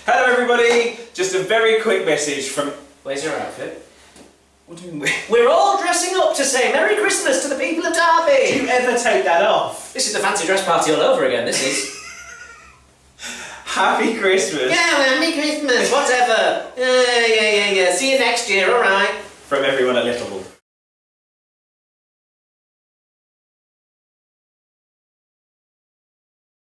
Hello everybody, just a very quick message from... Where's your outfit? What do you mean? We're all dressing up to say Merry Christmas to the people of Derby! Do you ever take that off? This is the fancy dress party all over again, this is. Happy Christmas! Yeah, Merry Christmas, whatever. Yeah. See you next year, alright. From everyone at Littlewall.